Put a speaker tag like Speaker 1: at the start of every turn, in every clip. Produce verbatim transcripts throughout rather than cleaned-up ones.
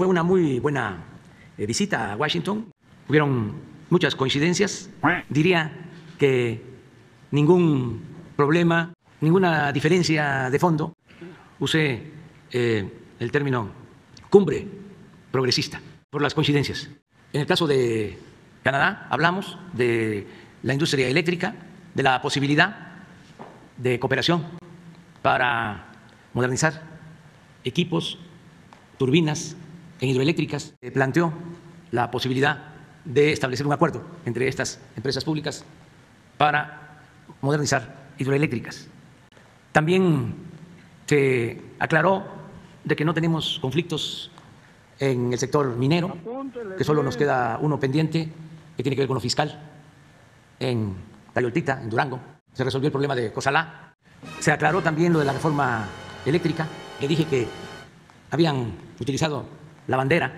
Speaker 1: Fue una muy buena eh, visita a Washington. Hubieron muchas coincidencias. Diría que ningún problema, ninguna diferencia de fondo. Usé eh, el término cumbre progresista por las coincidencias. En el caso de Canadá hablamos de la industria eléctrica, de la posibilidad de cooperación para modernizar equipos, turbinas en hidroeléctricas. Se planteó la posibilidad de establecer un acuerdo entre estas empresas públicas para modernizar hidroeléctricas. También se aclaró de que no tenemos conflictos en el sector minero, que solo nos queda uno pendiente, que tiene que ver con lo fiscal, en Tayoltita, en Durango. Se resolvió el problema de Cosalá. Se aclaró también lo de la reforma eléctrica. Le dije que habían utilizado la bandera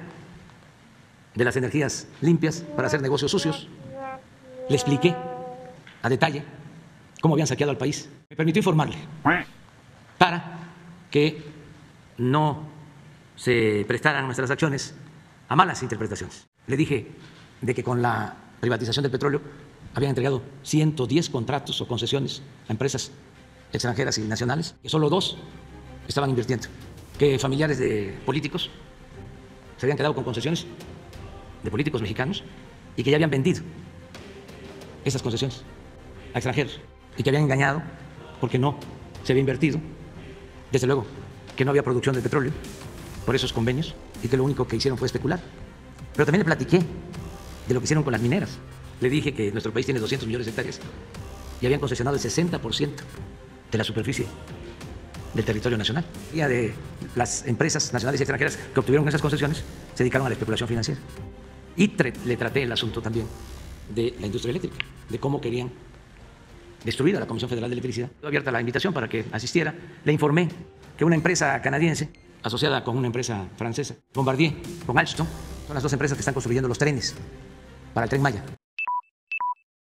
Speaker 1: de las energías limpias para hacer negocios sucios. Le expliqué a detalle cómo habían saqueado al país. Me permitió informarle para que no se prestaran nuestras acciones a malas interpretaciones. Le dije de que con la privatización del petróleo habían entregado ciento diez contratos o concesiones a empresas extranjeras y nacionales, que solo dos estaban invirtiendo, que familiares de políticos se habían quedado con concesiones de políticos mexicanos y que ya habían vendido esas concesiones a extranjeros y que habían engañado porque no se había invertido, desde luego que no había producción de petróleo por esos convenios y que lo único que hicieron fue especular. Pero también le platiqué de lo que hicieron con las mineras. Le dije que nuestro país tiene doscientos millones de hectáreas y habían concesionado el sesenta por ciento de la superficie del territorio nacional. Y de las empresas nacionales y extranjeras que obtuvieron esas concesiones se dedicaron a la especulación financiera. Y le traté el asunto también de la industria eléctrica, de cómo querían destruir a la Comisión Federal de Electricidad. Estuvo abierta la invitación para que asistiera. Le informé que una empresa canadiense asociada con una empresa francesa, Bombardier, con Alstom, son las dos empresas que están construyendo los trenes para el Tren Maya.